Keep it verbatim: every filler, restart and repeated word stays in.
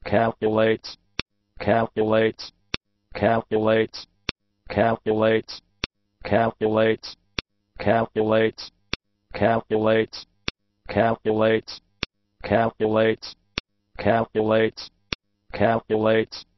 calculates, calculates, calculates, calculates, calculates, calculates, calculates, calculates, calculates, calculates, calculates,